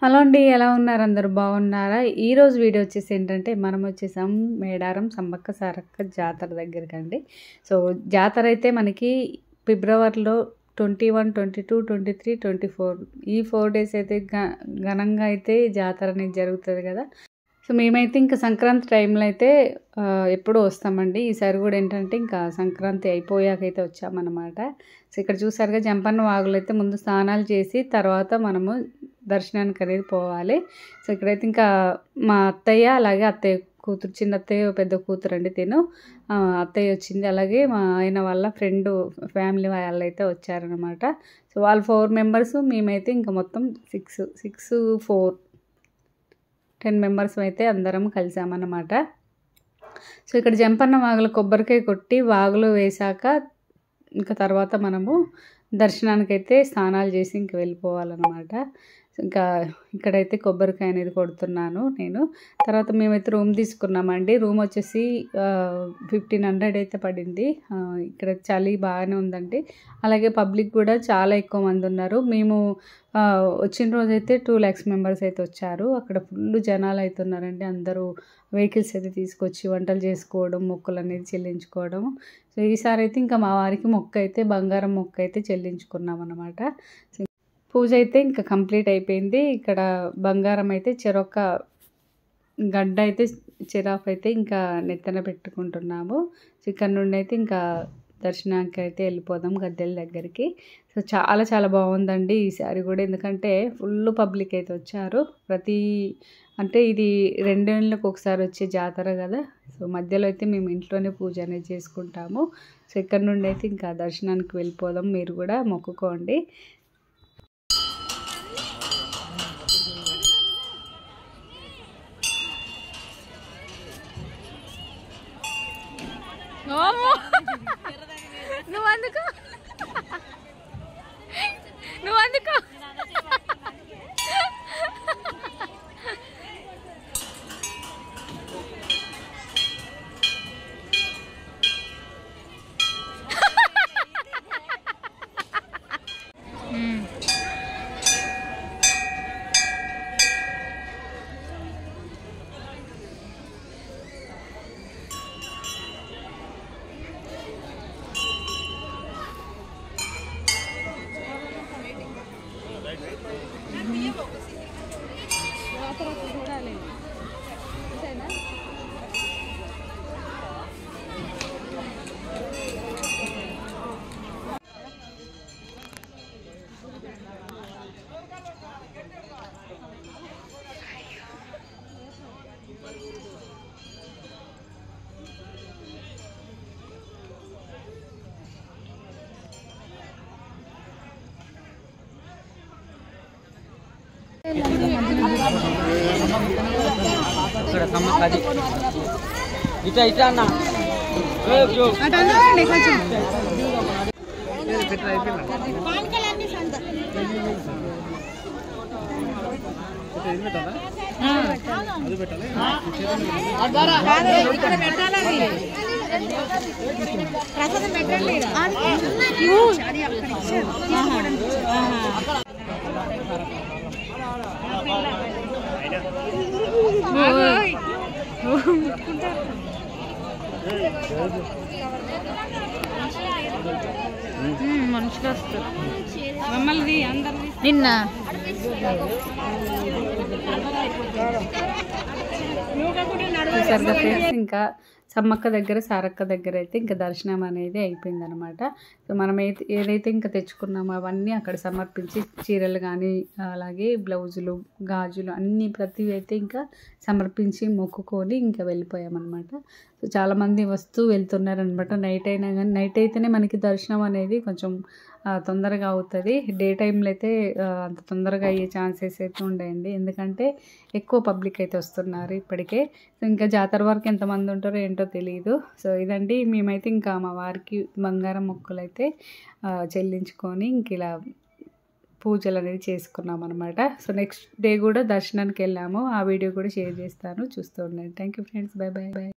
Hello అండి, ఎలా ఉన్నారు? అందరూ బాగున్నారా? ఈరోజు వీడియో వచ్చేసి ఏంటంటే మనం వచ్చేసాం మేడారం సమ్మక్క సారక్క జాతర దగ్గరకండి. సో జాతర అయితే మనకి ఫిబ్రవరిలో 21, 22, 23, 24 ఈ 4 డేస్ అయితే ఘనంగా అయితే జాతర అనేది జరుగుతుంది కదా. సో మేమైతే ఇంకా సంక్రాంతి టైంలో అయితే ఎప్పుడూ వస్తామండి. ఈసారి కూడా ఏంటంటే ఇంకా సంక్రాంతి అయిపోయాకైతే వచ్చామన్నమాట. సో ఇక్కడ చూసారుగా జంపన్న వాగులు అయితే ముందు స్నానాలు చేసి తర్వాత మనము దర్శనానికి అనేది పోవాలి. సో ఇక్కడైతే ఇంకా మా అత్తయ్య అలాగే అత్తయ్య కూతురు, చిన్న అత్తయ్య పెద్ద కూతురు అండి తిను అత్తయ్య వచ్చింది. అలాగే మా ఆయన వాళ్ళ ఫ్రెండ్ ఫ్యామిలీ వాళ్ళు అయితే వచ్చారనమాట. సో వాళ్ళు 4 మెంబర్స్, మేమైతే ఇంకా మొత్తం 6, 4, 10 మెంబర్స్ అయితే అందరం కలిసామన్నమాట. సో ఇక్కడ జంపన్న వాగులో కొబ్బరికాయ కొట్టి వాగులో వేశాక ఇంకా తర్వాత మనము దర్శనానికైతే స్నానాలు చేసి ఇంక వెళ్ళిపోవాలన్నమాట. ఇంకా ఇక్కడైతే కొబ్బరికాయ అనేది కొడుతున్నాను నేను. తర్వాత మేమైతే రూమ్ తీసుకున్నామండి. రూమ్ వచ్చేసి 1500 అయితే పడింది. ఇక్కడ చలి బాగానే ఉందండి. అలాగే పబ్లిక్ కూడా చాలా ఎక్కువ మంది ఉన్నారు. మేము వచ్చిన రోజైతే 2 lakhs మెంబర్స్ అయితే వచ్చారు. అక్కడ ఫుల్ జనాలు అయితే ఉన్నారండి. అందరూ వెహికల్స్ అయితే తీసుకొచ్చి వంటలు చేసుకోవడం, మొక్కులు అనేది చెల్లించుకోవడం. సో ఈసారి అయితే ఇంకా మా వారికి మొక్క అయితే బంగారం మొక్క అయితే చెల్లించుకున్నాం అన్నమాట. పూజ అయితే ఇంకా కంప్లీట్ అయిపోయింది. ఇక్కడ బంగారం అయితే చెరొక గడ్డ అయితే చిరాఫ్ అయితే ఇంకా నెత్తన పెట్టుకుంటున్నాము. సో ఇక్కడ నుండి అయితే ఇంకా దర్శనానికి అయితే వెళ్ళిపోదాం గద్దెల దగ్గరికి. సో చాలా బాగుందండి ఈసారి కూడా, ఎందుకంటే ఫుల్ పబ్లిక్ అయితే వచ్చారు. అంటే ఇది 2 ఏళ్ళకి ఒకసారి వచ్చే జాతర కదా. సో మధ్యలో అయితే మేము ఇంట్లోనే పూజ అనేది చేసుకుంటాము. సో ఇక్కడ నుండి అయితే ఇంకా దర్శనానికి వెళ్ళిపోదాం. మీరు కూడా మొక్కుకోండి. నువ్వు అందుకో ఇట్లా అన్న ప్రసాదం పెట్టండి. మనుషులు వస్తారు మమ్మల్ని అందరినీ నిన్న ఇంకా సమ్మక్క దగ్గర సారక్క దగ్గర అయితే ఇంకా దర్శనం అనేది అయిపోయిందనమాట. సో మనం ఏదైతే ఇంకా తెచ్చుకున్నామో అవన్నీ అక్కడ సమర్పించి చీరలు కానీ అలాగే బ్లౌజులు, గాజులు అన్నీ ప్రతివి అయితే ఇంకా సమర్పించి మొక్కుకొని ఇంకా వెళ్ళిపోయామన్నమాట. సో చాలామంది వస్తూ వెళ్తున్నారనమాట. నైట్ అయినా కానీ నైట్ అయితేనే మనకి దర్శనం అనేది కొంచెం తొందరగా అవుతుంది. డే టైంలో అయితే అంత తొందరగా అయ్యే ఛాన్సెస్ అయితే ఉండయండి, ఎందుకంటే ఎక్కువ పబ్లిక్ అయితే వస్తున్నారు ఇప్పటికే. సో ఇంకా జాతర వరకు ఎంతమంది ఉంటారో ఏంటో తెలియదు. సో ఇదండి, మేమైతే ఇంకా మా వారికి బంగారం మొక్కులు అయితే చెల్లించుకొని ఇంక ఇలా పూజలు అనేది చేసుకున్నాం అనమాట. సో నెక్స్ట్ డే కూడా దర్శనానికి వెళ్ళాము. ఆ వీడియో కూడా షేర్ చేస్తాను, చూస్తూ ఉండండి. Thank you friends, by.